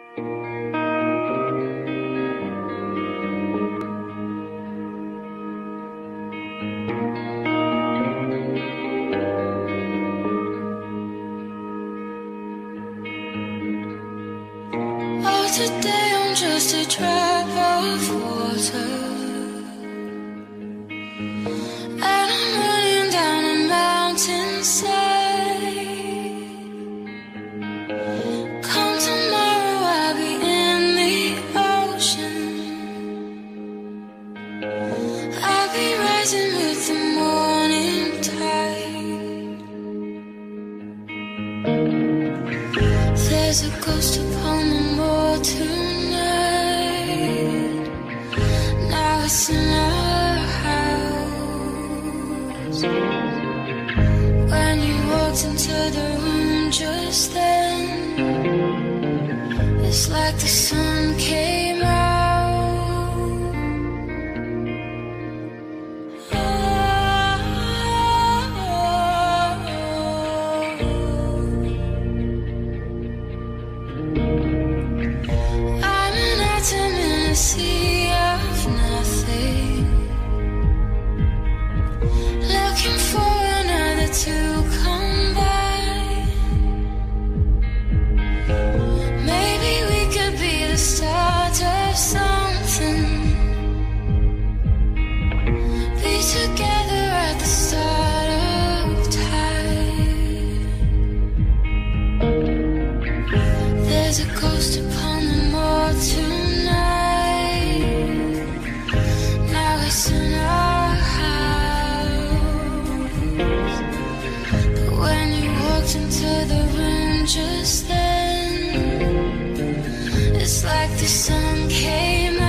Today I'm just a drop of water, and I'm running down a mountainside. Come tomorrow I'll be in the ocean. I'll be rising with the morning tide. There's a ghost upon the moor tonight. Now it's in our house. When you walked into the room just then, it's like the sun came out. A sea of nothing, looking for another to come by. Maybe we could be the start of something, be together at the start of time. There's a ghost upon the moor tonight. It's in our house. But when you walked into the room just then, it's like the sun came